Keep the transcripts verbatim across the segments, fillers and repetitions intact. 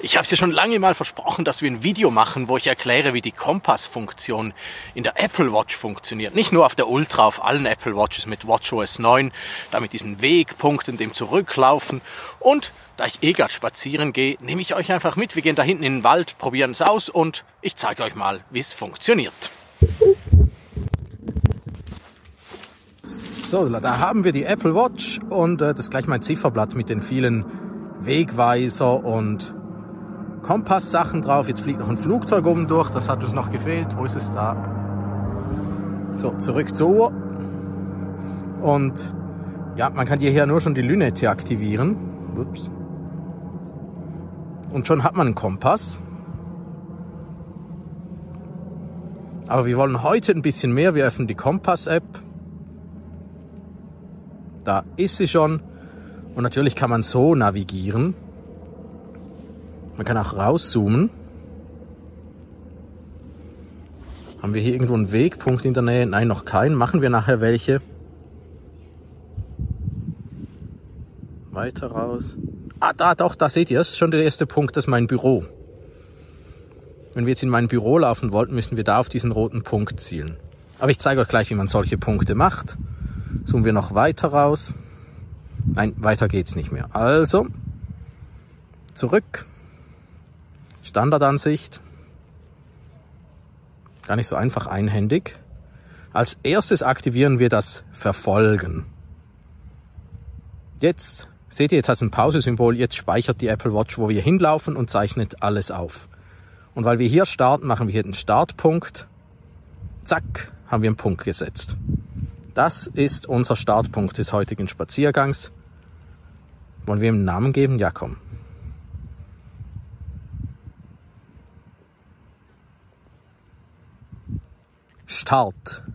Ich habe es ja schon lange mal versprochen, dass wir ein Video machen, wo ich erkläre, wie die Kompassfunktion in der Apple Watch funktioniert. Nicht nur auf der Ultra, auf allen Apple Watches mit WatchOS neun, da mit diesen Wegpunkten, dem Zurücklaufen. Und da ich eh gerade spazieren gehe, nehme ich euch einfach mit. Wir gehen da hinten in den Wald, probieren es aus und ich zeige euch mal, wie es funktioniert. So, da haben wir die Apple Watch und äh, das ist gleich mein Zifferblatt mit den vielen Wegweiser und Kompasssachen drauf. Jetzt fliegt noch ein Flugzeug oben durch, das hat uns noch gefehlt. Wo ist es da? So, zurück zur Uhr. Und ja, man kann hierher nur schon die Lünette aktivieren. Ups. Und schon hat man einen Kompass. Aber wir wollen heute ein bisschen mehr. Wir öffnen die Kompass-App. Da ist sie schon. Und natürlich kann man so navigieren. Man kann auch rauszoomen. Haben wir hier irgendwo einen Wegpunkt in der Nähe? Nein, noch keinen. Machen wir nachher welche. Weiter raus. Ah, da, doch, da seht ihr, das ist schon der erste Punkt, das ist mein Büro. Wenn wir jetzt in mein Büro laufen wollten, müssen wir da auf diesen roten Punkt zielen. Aber ich zeige euch gleich, wie man solche Punkte macht. Zoomen wir noch weiter raus. Nein, weiter geht's nicht mehr. Also, zurück. Standardansicht. Gar nicht so einfach einhändig. Als erstes aktivieren wir das Verfolgen. Jetzt, seht ihr, jetzt hat es ein Pause-Symbol. Jetzt speichert die Apple Watch, wo wir hinlaufen und zeichnet alles auf. Und weil wir hier starten, machen wir hier den Startpunkt. Zack, haben wir einen Punkt gesetzt. Das ist unser Startpunkt des heutigen Spaziergangs. Wollen wir ihm einen Namen geben? Ja, komm. Start.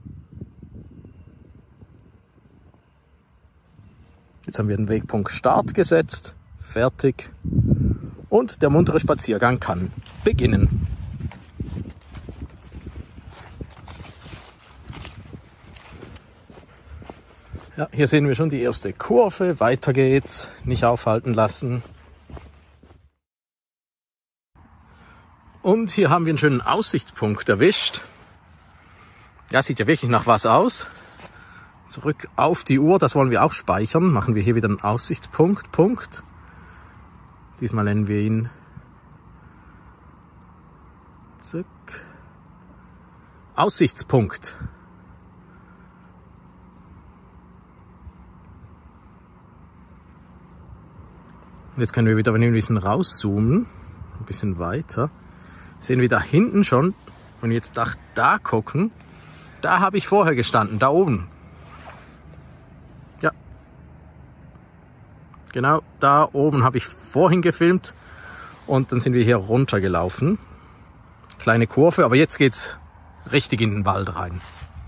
Jetzt haben wir den Wegpunkt Start gesetzt. Fertig. Und der muntere Spaziergang kann beginnen. Ja, hier sehen wir schon die erste Kurve. Weiter geht's. Nicht aufhalten lassen. Und hier haben wir einen schönen Aussichtspunkt erwischt. Ja, sieht ja wirklich nach was aus. Zurück auf die Uhr, das wollen wir auch speichern. Machen wir hier wieder einen Aussichtspunkt. Punkt. Diesmal nennen wir ihn Zack. Aussichtspunkt. Und jetzt können wir wieder, wenn wir ein bisschen rauszoomen, ein bisschen weiter, sehen wir da hinten schon, wenn wir jetzt nach da gucken, da habe ich vorher gestanden, da oben. Ja. Genau, da oben habe ich vorhin gefilmt und dann sind wir hier runtergelaufen. Kleine Kurve, aber jetzt geht's richtig in den Wald rein.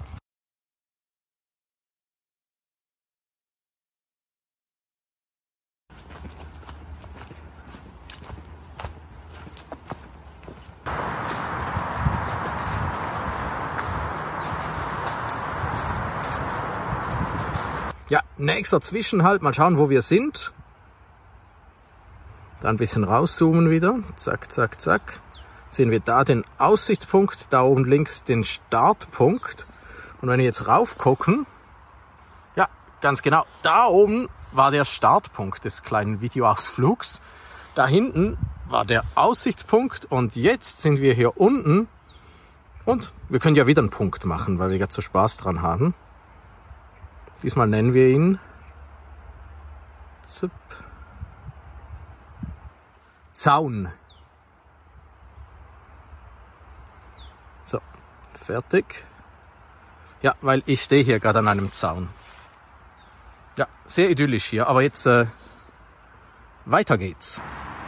Ja, nächster Zwischenhalt, mal schauen, wo wir sind. Dann ein bisschen rauszoomen wieder. Zack, zack, zack. Sehen wir da den Aussichtspunkt, da oben links den Startpunkt. Und wenn wir jetzt rauf gucken, ja, ganz genau, da oben war der Startpunkt des kleinen Videoausflugs. Da hinten war der Aussichtspunkt und jetzt sind wir hier unten. Und wir können ja wieder einen Punkt machen, weil wir jetzt so Spaß dran haben. Diesmal nennen wir ihn Zip. Zaun. So, fertig. Ja, weil ich stehe hier gerade an einem Zaun. Ja, sehr idyllisch hier, aber jetzt äh, weiter geht's.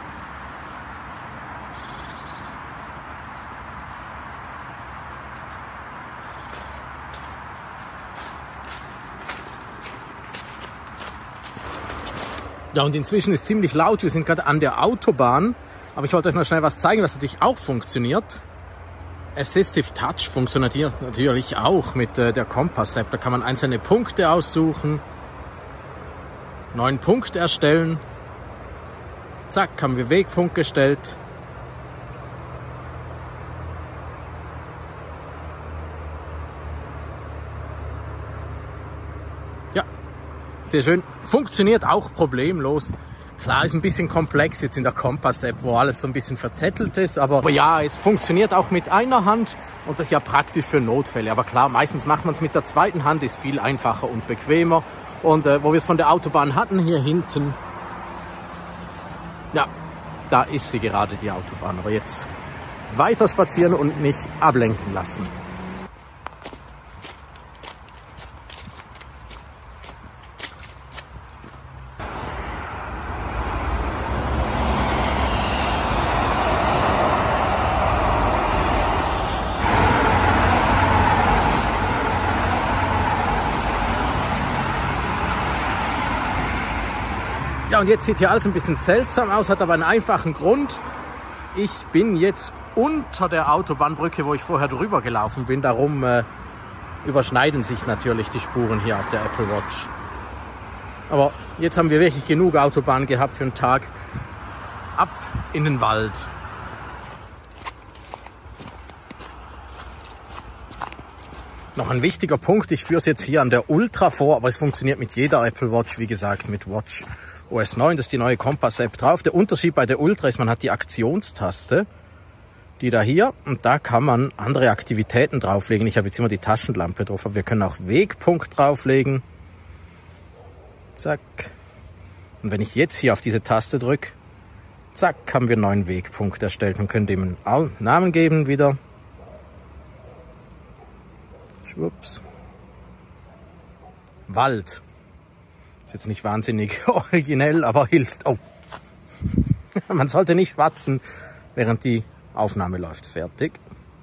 Ja, und inzwischen ist ziemlich laut. Wir sind gerade an der Autobahn. Aber ich wollte euch mal schnell was zeigen, was natürlich auch funktioniert. Assistive Touch funktioniert hier natürlich auch mit äh, der Kompass-App. Da kann man einzelne Punkte aussuchen, neuen Punkt erstellen. Zack, haben wir Wegpunkt gestellt. Ja, sehr schön. Funktioniert auch problemlos. Klar, ist ein bisschen komplex jetzt in der Kompass-App, wo alles so ein bisschen verzettelt ist. Aber, aber ja, es funktioniert auch mit einer Hand und das ist ja praktisch für Notfälle. Aber klar, meistens macht man es mit der zweiten Hand, ist viel einfacher und bequemer. Und äh, wo wir es von der Autobahn hatten, hier hinten, ja, da ist sie gerade, die Autobahn. Aber jetzt weiter spazieren und nicht ablenken lassen. Ja, und jetzt sieht hier alles ein bisschen seltsam aus, hat aber einen einfachen Grund. Ich bin jetzt unter der Autobahnbrücke, wo ich vorher drüber gelaufen bin. Darum äh, überschneiden sich natürlich die Spuren hier auf der Apple Watch. Aber jetzt haben wir wirklich genug Autobahn gehabt für einen Tag. Ab in den Wald. Noch ein wichtiger Punkt, ich führe es jetzt hier an der Ultra vor, aber es funktioniert mit jeder Apple Watch, wie gesagt, mit Watch O S neun, das ist die neue Kompass-App drauf. Der Unterschied bei der Ultra ist, man hat die Aktionstaste, die da hier, und da kann man andere Aktivitäten drauflegen. Ich habe jetzt immer die Taschenlampe drauf, aber wir können auch Wegpunkt drauflegen. Zack. Und wenn ich jetzt hier auf diese Taste drücke, zack, haben wir einen neuen Wegpunkt erstellt und können dem einen Namen geben wieder. Schwupps. Wald. Ist jetzt nicht wahnsinnig originell, aber hilft. Oh. Man sollte nicht watzen, während die Aufnahme läuft. Fertig.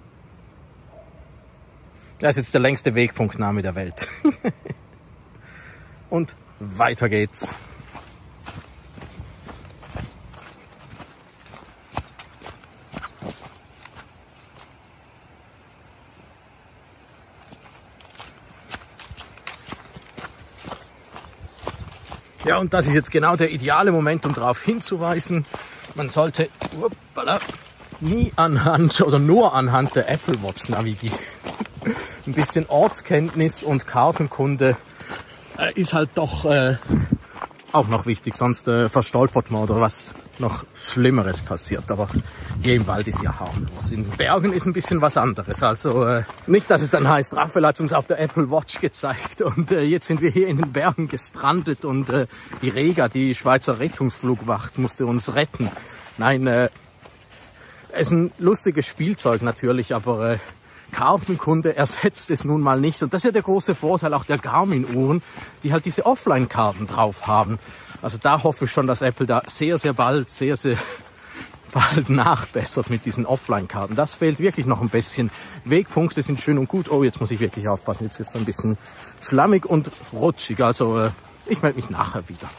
Das ist jetzt der längste Wegpunktname der Welt. Und weiter geht's. Ja, und das ist jetzt genau der ideale Moment, um darauf hinzuweisen. Man sollte uppala, nie anhand oder nur anhand der Apple Watch navigieren. Ein bisschen Ortskenntnis und Kartenkunde äh, ist halt doch äh, auch noch wichtig, sonst äh, verstolpert man oder was noch Schlimmeres passiert. Aber hier im Wald ist ja harmlos. In Bergen ist ein bisschen was anderes. Also äh, nicht, dass es dann heißt, Raphael hat uns auf der Apple Watch gezeigt und äh, jetzt sind wir hier in den Bergen gestrandet und äh, die Rega, die Schweizer Rettungsflugwacht, musste uns retten. Nein, äh, es ist ein lustiges Spielzeug natürlich, aber äh, Kartenkunde ersetzt es nun mal nicht. Und das ist ja der große Vorteil auch der Garmin-Uhren, die halt diese Offline-Karten drauf haben. Also da hoffe ich schon, dass Apple da sehr, sehr bald, sehr, sehr bald nachbessert mit diesen Offline-Karten. Das fehlt wirklich noch ein bisschen. Wegpunkte sind schön und gut. Oh, jetzt muss ich wirklich aufpassen. Jetzt wird es ein bisschen schlammig und rutschig. Also äh, ich melde mich nachher wieder.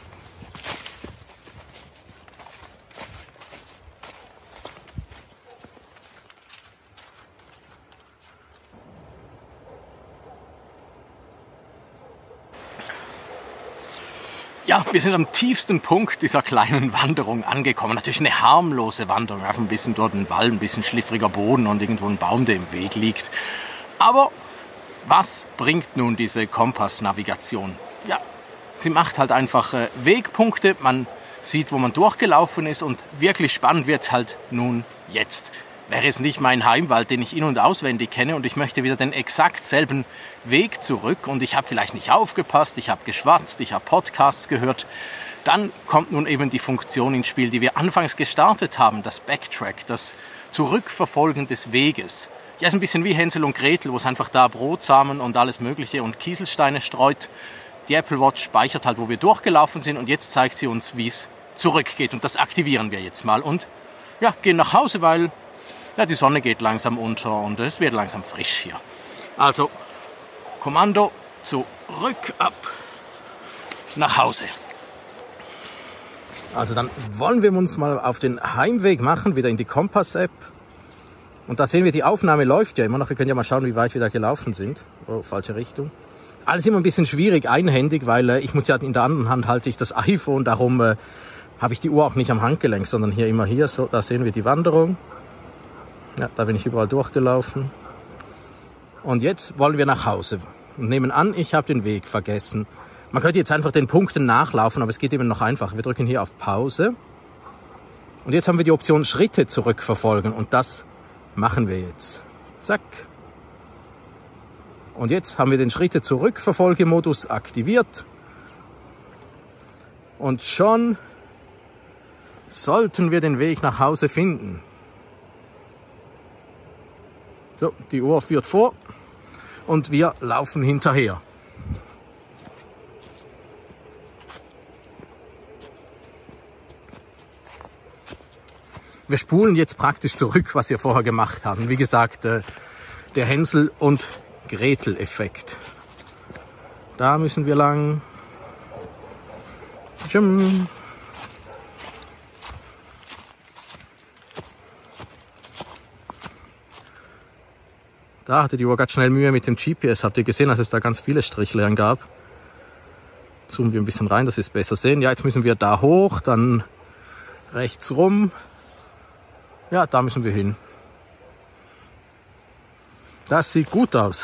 Ja, wir sind am tiefsten Punkt dieser kleinen Wanderung angekommen. Natürlich eine harmlose Wanderung, einfach ein bisschen dort ein Wald, ein bisschen schliffriger Boden und irgendwo ein Baum, der im Weg liegt. Aber was bringt nun diese Kompassnavigation? Ja, sie macht halt einfach äh, Wegpunkte, man sieht, wo man durchgelaufen ist und wirklich spannend wird's halt nun jetzt. Wäre es nicht mein Heimwald, den ich in- und auswendig kenne und ich möchte wieder den exakt selben Weg zurück und ich habe vielleicht nicht aufgepasst, ich habe geschwatzt, ich habe Podcasts gehört, dann kommt nun eben die Funktion ins Spiel, die wir anfangs gestartet haben, das Backtrack, das Zurückverfolgen des Weges. Ja, ist ein bisschen wie Hänsel und Gretel, wo es einfach da Brotsamen und alles Mögliche und Kieselsteine streut. Die Apple Watch speichert halt, wo wir durchgelaufen sind und jetzt zeigt sie uns, wie es zurückgeht und das aktivieren wir jetzt mal und ja, gehen nach Hause, weil ja, die Sonne geht langsam unter und es wird langsam frisch hier. Also, Kommando, zurück, ab, nach Hause. Also dann wollen wir uns mal auf den Heimweg machen, wieder in die Kompass-App. Und da sehen wir, die Aufnahme läuft ja immer noch. Wir können ja mal schauen, wie weit wir da gelaufen sind. Oh, falsche Richtung. Alles immer ein bisschen schwierig, einhändig, weil äh, ich muss ja in der anderen Hand halte ich das iPhone, darum äh, habe ich die Uhr auch nicht am Handgelenk, sondern hier immer hier. So, da sehen wir die Wanderung. Ja, da bin ich überall durchgelaufen. Und jetzt wollen wir nach Hause und nehmen an, ich habe den Weg vergessen. Man könnte jetzt einfach den Punkten nachlaufen, aber es geht eben noch einfacher. Wir drücken hier auf Pause. Und jetzt haben wir die Option Schritte zurückverfolgen und das machen wir jetzt. Zack. Und jetzt haben wir den Schritte zurückverfolgemodus aktiviert. Und schon sollten wir den Weg nach Hause finden. So, die Uhr führt vor und wir laufen hinterher. Wir spulen jetzt praktisch zurück, was wir vorher gemacht haben. Wie gesagt, der Hänsel- und Gretel-Effekt. Da müssen wir lang. Tschum. Da hatte die Uhr ganz schnell Mühe mit dem G P S. Habt ihr gesehen, dass es da ganz viele Strichlein gab? Zoomen wir ein bisschen rein, dass wir es besser sehen. Ja, jetzt müssen wir da hoch, dann rechts rum. Ja, da müssen wir hin. Das sieht gut aus.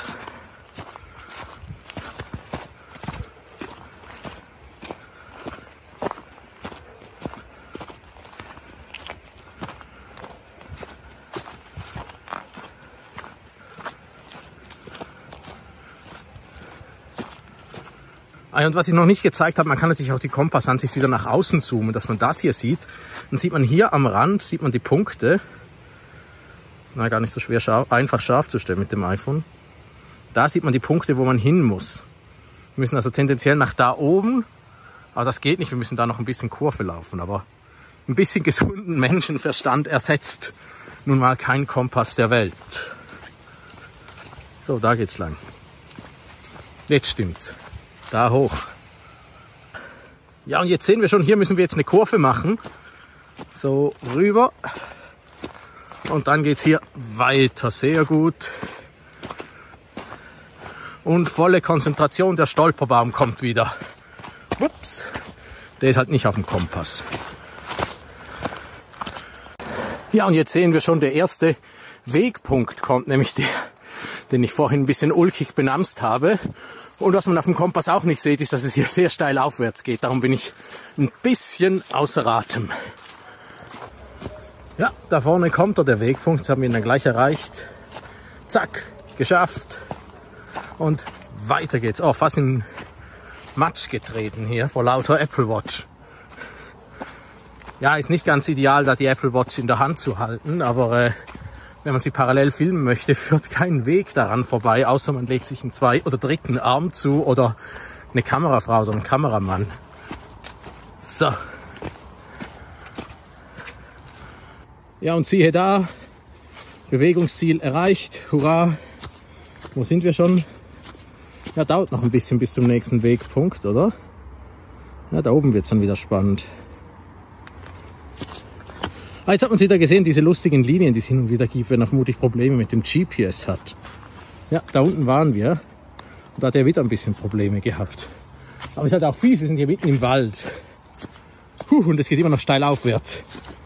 Und was ich noch nicht gezeigt habe, man kann natürlich auch die Kompassansicht wieder nach außen zoomen, dass man das hier sieht. Dann sieht man hier am Rand, sieht man die Punkte. Na, gar nicht so schwer, scharf, einfach scharf zu stellen mit dem iPhone. Da sieht man die Punkte, wo man hin muss. Wir müssen also tendenziell nach da oben, aber das geht nicht, wir müssen da noch ein bisschen Kurve laufen. Aber ein bisschen gesunden Menschenverstand ersetzt nun mal kein Kompass der Welt. So, da geht's lang. Jetzt stimmt's. Da hoch. Ja, und jetzt sehen wir schon, hier müssen wir jetzt eine Kurve machen. So rüber. Und dann geht's hier weiter. Sehr gut. Und volle Konzentration, der Stolperbaum kommt wieder. Ups. Der ist halt nicht auf dem Kompass. Ja, und jetzt sehen wir schon, der erste Wegpunkt kommt, nämlich der, den ich vorhin ein bisschen ulkig benamst habe. Und was man auf dem Kompass auch nicht sieht, ist, dass es hier sehr steil aufwärts geht. Darum bin ich ein bisschen außer Atem. Ja, da vorne kommt er, der Wegpunkt. Das haben wir ihn dann gleich erreicht. Zack, geschafft. Und weiter geht's. Oh, fast in Matsch getreten hier vor lauter Apple Watch. Ja, ist nicht ganz ideal, da die Apple Watch in der Hand zu halten, aber äh, wenn man sie parallel filmen möchte, führt kein Weg daran vorbei, außer man legt sich einen zwei- oder dritten Arm zu oder eine Kamerafrau oder einen Kameramann. So. Ja, und siehe da, Bewegungsziel erreicht, hurra. Wo sind wir schon? Ja, dauert noch ein bisschen bis zum nächsten Wegpunkt, oder? Ja, da oben wird's dann wieder spannend. Ah, jetzt hat man sie da gesehen, diese lustigen Linien, die es hin und wieder gibt, wenn er vermutlich Probleme mit dem G P S hat. Ja, da unten waren wir. Und da hat er wieder ein bisschen Probleme gehabt. Aber es ist halt auch fies, wir sind hier mitten im Wald. Puh, und es geht immer noch steil aufwärts.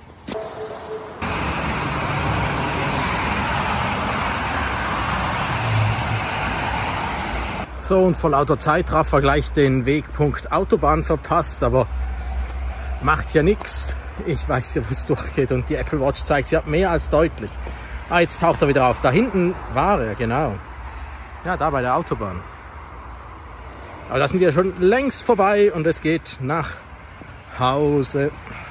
So, und vor lauter Zeitraffer gleich den Wegpunkt Autobahn verpasst, aber macht ja nichts. Ich weiß ja, wo es durchgeht und die Apple Watch zeigt ja mehr als deutlich. Ah, jetzt taucht er wieder auf. Da hinten war er, genau. Ja, da bei der Autobahn. Aber da sind wir schon längst vorbei und es geht nach Hause.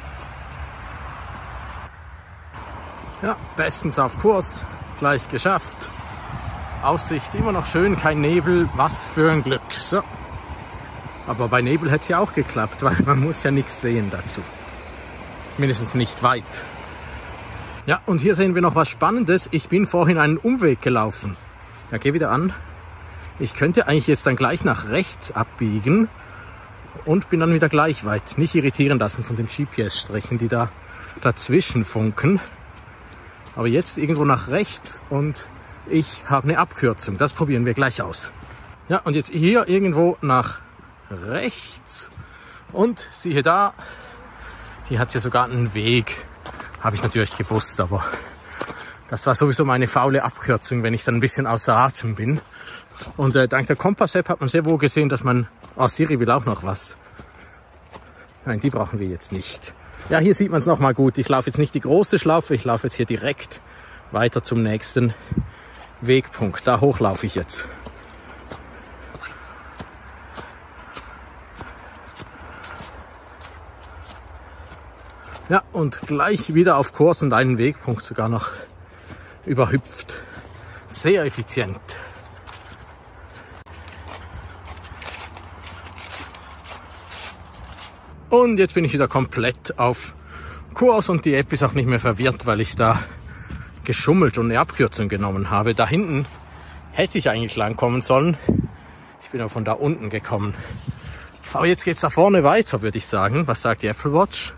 Ja, bestens auf Kurs. Gleich geschafft. Aussicht immer noch schön, kein Nebel. Was für ein Glück. So. Aber bei Nebel hätte es ja auch geklappt, weil man muss ja nichts sehen dazu. Mindestens nicht weit. Ja, und hier sehen wir noch was Spannendes. Ich bin vorhin einen Umweg gelaufen. Ja, geh wieder an. Ich könnte eigentlich jetzt dann gleich nach rechts abbiegen und bin dann wieder gleich weit. Nicht irritieren lassen von den G P S-Strichen, die da dazwischen funken. Aber jetzt irgendwo nach rechts und ich habe eine Abkürzung. Das probieren wir gleich aus. Ja, und jetzt hier irgendwo nach rechts und siehe da, Hier hat es ja sogar einen Weg. Habe ich natürlich gewusst, aber das war sowieso meine faule Abkürzung, wenn ich dann ein bisschen außer Atem bin. Und äh, dank der Kompass-App hat man sehr wohl gesehen, dass man... Oh, Siri will auch noch was. Nein, die brauchen wir jetzt nicht. Ja, hier sieht man es nochmal gut. Ich laufe jetzt nicht die große Schlaufe, ich laufe jetzt hier direkt weiter zum nächsten Wegpunkt. Da hoch laufe ich jetzt. Ja, und gleich wieder auf Kurs und einen Wegpunkt sogar noch überhüpft. Sehr effizient. Und jetzt bin ich wieder komplett auf Kurs und die App ist auch nicht mehr verwirrt, weil ich da geschummelt und eine Abkürzung genommen habe. Da hinten hätte ich eigentlich lang kommen sollen. Ich bin auch von da unten gekommen. Aber jetzt geht's da vorne weiter, würde ich sagen. Was sagt die Apple Watch?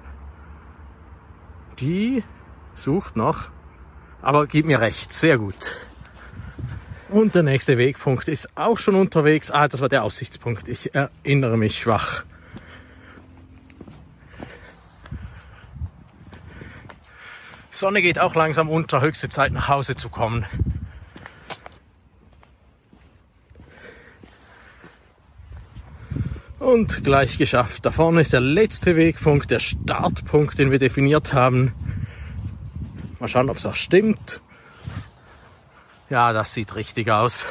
Die sucht noch, aber gib mir recht, sehr gut. Und der nächste Wegpunkt ist auch schon unterwegs. Ah, das war der Aussichtspunkt. Ich erinnere mich schwach. Sonne geht auch langsam unter, höchste Zeit nach Hause zu kommen. Und gleich geschafft. Da vorne ist der letzte Wegpunkt, der Startpunkt, den wir definiert haben. Mal schauen, ob es auch stimmt. Ja, das sieht richtig aus.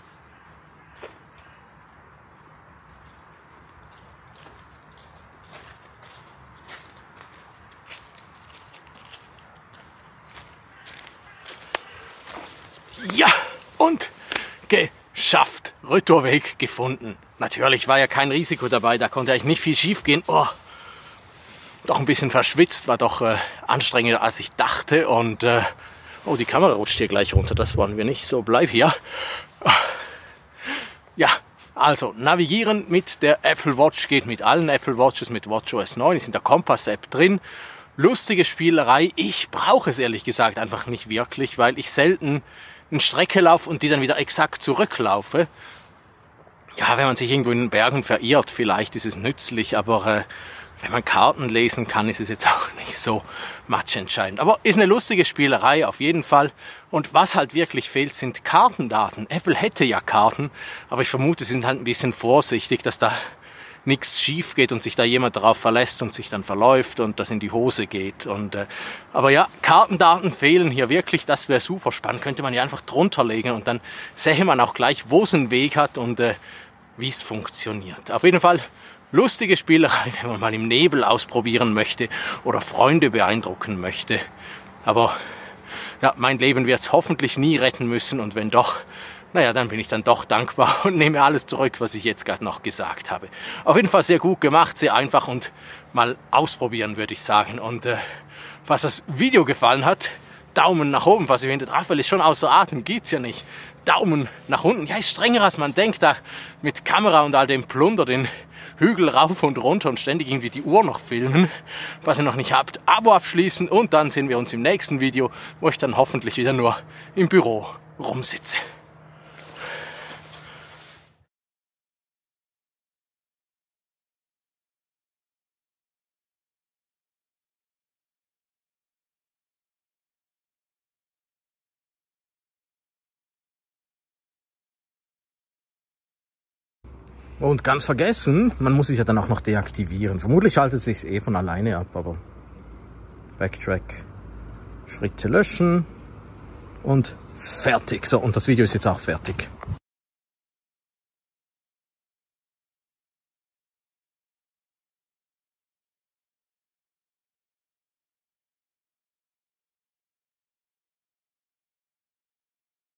Ja, und geschafft. Retourweg gefunden. Natürlich war ja kein Risiko dabei, da konnte eigentlich nicht viel schief gehen. Oh, doch ein bisschen verschwitzt, war doch äh, anstrengender als ich dachte. Und äh, oh, die Kamera rutscht hier gleich runter, das wollen wir nicht. So, bleib hier. Ja, also navigieren mit der Apple Watch geht mit allen Apple Watches, mit WatchOS neun, ist in der Kompass-App drin. Lustige Spielerei. Ich brauche es ehrlich gesagt einfach nicht wirklich, weil ich selten eine Strecke laufe und die dann wieder exakt zurücklaufe. Ja, wenn man sich irgendwo in den Bergen verirrt, vielleicht ist es nützlich, aber äh, wenn man Karten lesen kann, ist es jetzt auch nicht so matchentscheidend. Aber ist eine lustige Spielerei auf jeden Fall. Und was halt wirklich fehlt, sind Kartendaten. Apple hätte ja Karten, aber ich vermute, sie sind halt ein bisschen vorsichtig, dass da nichts schief geht und sich da jemand darauf verlässt und sich dann verläuft und das in die Hose geht. Und äh, aber ja, Kartendaten fehlen hier wirklich. Das wäre super spannend. Könnte man ja einfach drunter legen und dann sähe man auch gleich, wo es einen Weg hat und äh, wie es funktioniert. Auf jeden Fall lustige Spielerei, wenn man mal im Nebel ausprobieren möchte oder Freunde beeindrucken möchte. Aber ja, mein Leben wird es hoffentlich nie retten müssen und wenn doch, naja, dann bin ich dann doch dankbar und nehme alles zurück, was ich jetzt gerade noch gesagt habe. Auf jeden Fall sehr gut gemacht, sehr einfach und mal ausprobieren, würde ich sagen. Und äh, falls das Video gefallen hat, Daumen nach oben, was ihr findet. Raphael ist schon außer Atem, geht's ja nicht. Daumen nach unten. Ja, ist strenger als man denkt, da mit Kamera und all dem Plunder den Hügel rauf und runter und ständig irgendwie die Uhr noch filmen. Was ihr noch nicht habt, Abo abschließen und dann sehen wir uns im nächsten Video, wo ich dann hoffentlich wieder nur im Büro rumsitze. Und ganz vergessen, man muss es ja dann auch noch deaktivieren. Vermutlich schaltet es sich eh von alleine ab, aber Backtrack, Schritte löschen und fertig. So, und das Video ist jetzt auch fertig.